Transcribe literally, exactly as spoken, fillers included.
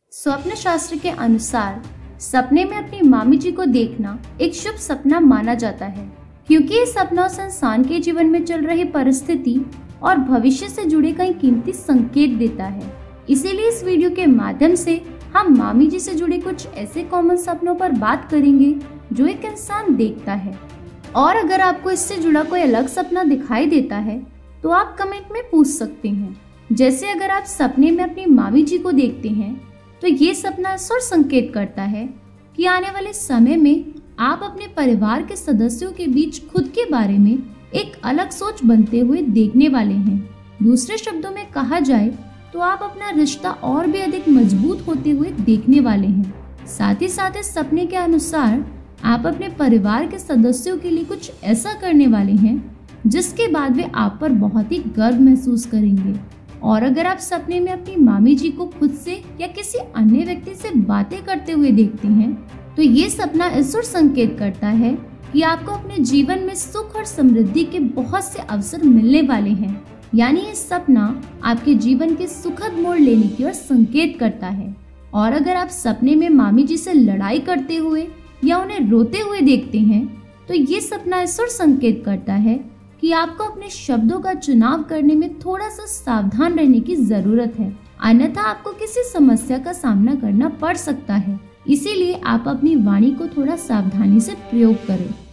स्वप्न शास्त्र के अनुसार सपने में अपनी मामी जी को देखना एक शुभ सपना माना जाता है, क्योंकि ये सपना उस इंसान के जीवन में चल रही परिस्थिति और भविष्य से जुड़े कई कीमती संकेत देता है। इसीलिए इस वीडियो के माध्यम से हम मामी जी से जुड़े कुछ ऐसे कॉमन सपनों पर बात करेंगे जो एक इंसान देखता है। और अगर आपको इससे जुड़ा कोई अलग सपना दिखाई देता है तो आप कमेंट में पूछ सकते हैं। जैसे अगर आप सपने में अपनी मामी जी को देखते हैं तो ये सपना इस ओर संकेत करता है कि आने वाले समय में आप अपने परिवार के सदस्यों के बीच खुद के बारे में एक अलग सोच बनते हुए देखने वाले हैं। दूसरे शब्दों में कहा जाए तो आप अपना रिश्ता और भी अधिक मजबूत होते हुए देखने वाले हैं। साथ ही साथ इस सपने के अनुसार आप अपने परिवार के सदस्यों के लिए कुछ ऐसा करने वाले हैं जिसके बाद वे आप पर बहुत ही गर्व महसूस करेंगे। और अगर आप सपने में अपनी मामी जी को खुद से या किसी अन्य व्यक्ति से बातें करते हुए देखते हैं तो ये सपना इस ओर संकेत करता है कि आपको अपने जीवन में सुख और समृद्धि के बहुत से अवसर मिलने वाले हैं। यानी ये सपना आपके जीवन के सुखद मोड़ लेने की ओर संकेत करता है। और अगर आप सपने में मामी जी से लड़ाई करते हुए या उन्हें रोते हुए देखते हैं तो ये सपना इस ओर संकेत करता है कि आपको अपने शब्दों का चुनाव करने में थोड़ा सा सावधान रहने की जरूरत है, अन्यथा आपको किसी समस्या का सामना करना पड़ सकता है। इसीलिए आप अपनी वाणी को थोड़ा सावधानी से प्रयोग करें।